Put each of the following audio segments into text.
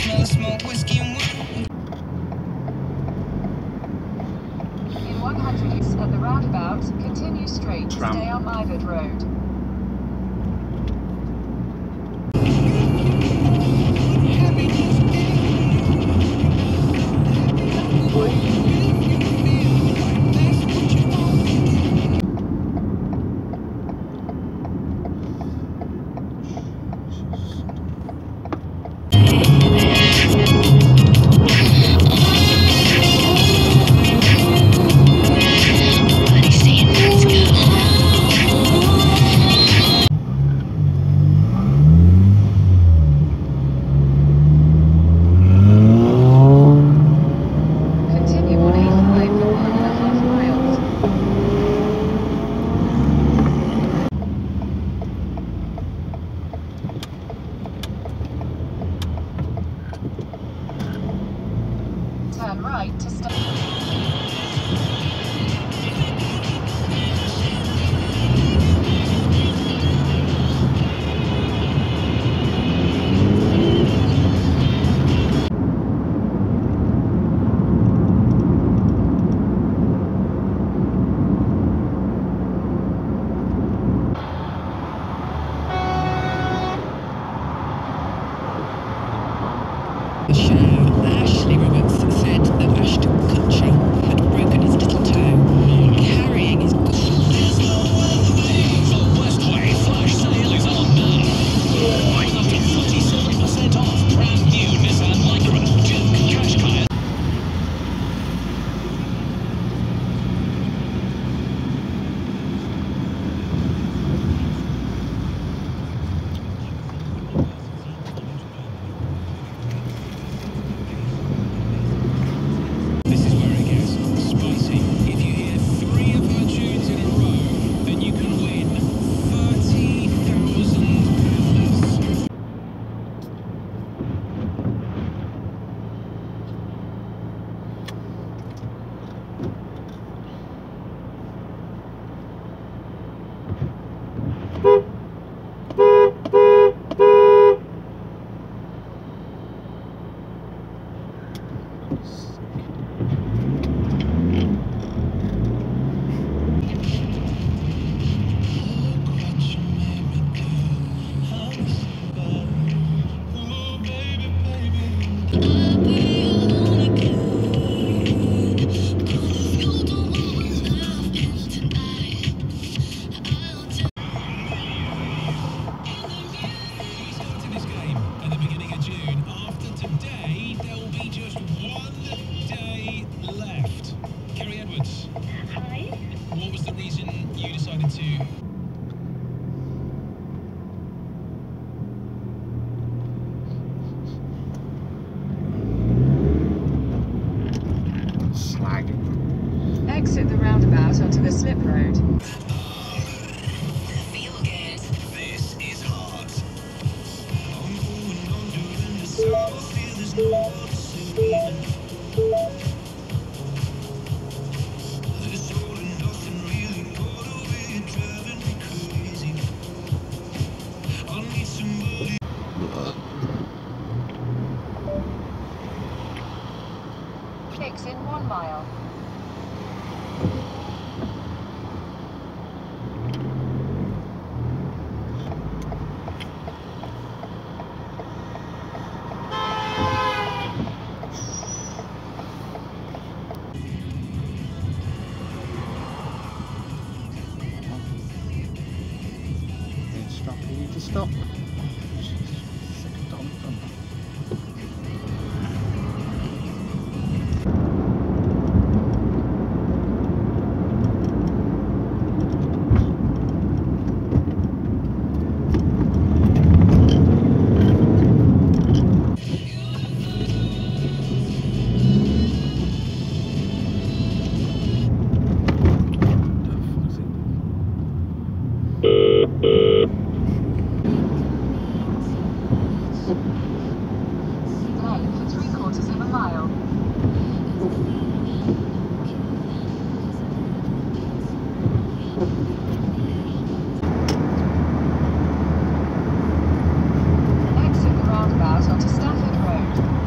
smell smoke, whiskey and wine. In 100 east at the roundabout, continue straight to stay on Myford Road. Turn right to stay. Ashley Roberts said that Ashton Kutcher had broken his little toe, carrying his There's no way. The Westway flash sale is on now. Up to 37% off brand new Nissan Micra, Duke, Qashqai. What was the reason you decided to... Slag. Exit the roundabout onto the slip road. Feel good. This is hard. Kicks in 1 mile. Stop, you need to stop. Lane for 3/4 of a mile. Exit the roundabout onto Stafford Road.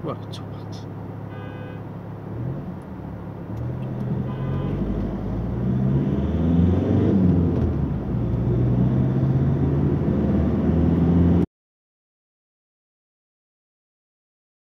What a twat.